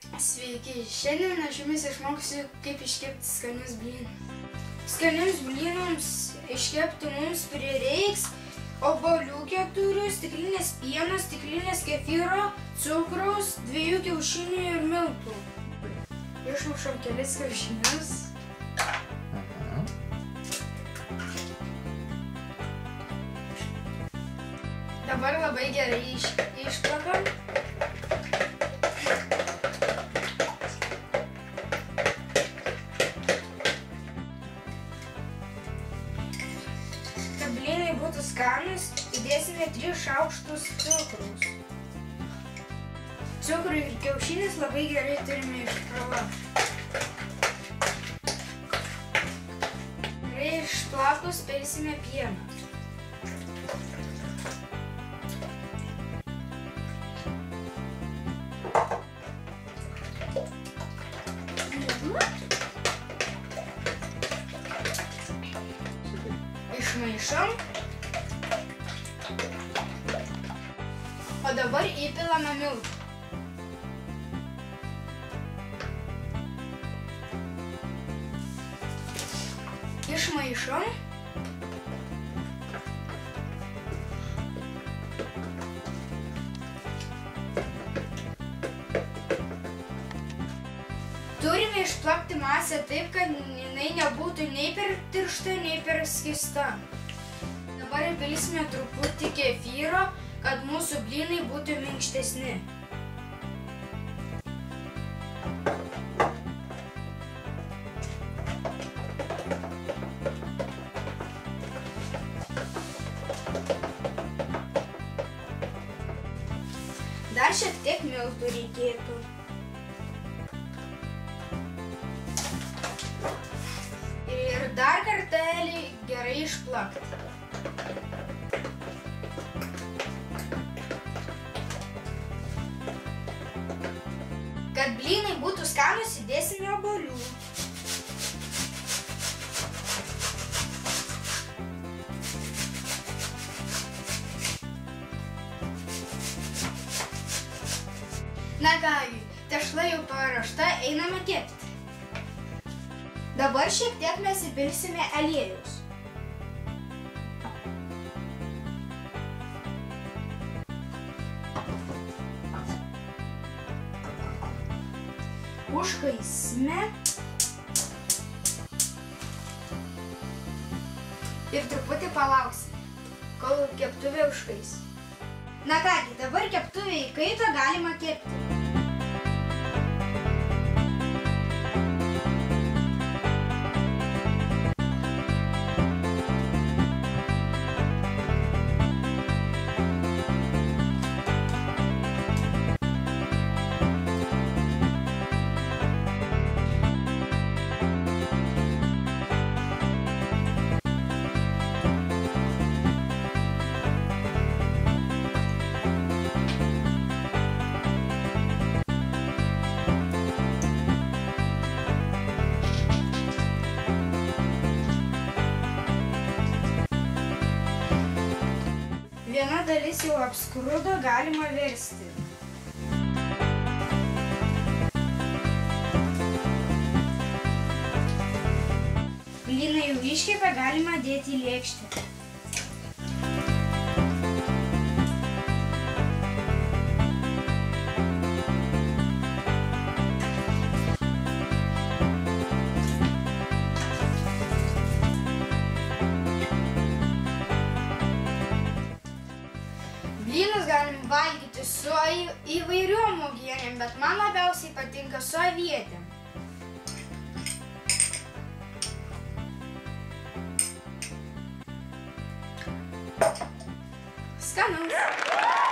Sveiki, šiandien aš jumis išmoksiu, kaip iškepti skanius blynus. Skanius blynams iškepti mums prireiks obuolių 4, stiklinės pieno, stiklinės kefyro, cukraus, 2 kiaušinių ir miltų. Išmušam kelis kiaušinius. Dabar labai gerai išplakam. Kad blynai būtų skanūs, įdėsime 3 šaukštus cukraus. Cukrų ir kiaušinis labai gerai turime išplakti. Gerai išplakus pilsime pieną. Išmaišom. O dabar įpilame miltų. Išmaišom. Turime išplakti masę taip, kad jinai nebūtų nei per tiršta, nei per skysta. Dabar įpilsime truputį kefyro, kad mūsų blynai būtų minkštesni. Dar šiek tiek miltų reikėtų. Ir dar kartelį gerai išplakti. Kad blynai būtų skanūs, įdėsime obuolių. Na kągi, tešla jau paruošta, einame kepti. Dabar šiek tiek mes įpilsime aliejaus. Užkaisime. Ir truputį palauksime, kol keptuvė užkais. Na kągi, dabar keptuvė įkaito, galima kepti. Viena dalis jau apskrudo, galima versti. Blynai jau iškepė, galima dėti į lėkštę. Blynus galim valgyti su įvairiom uogienėm, bet man labiausiai patinka su avietėm. Skanaus!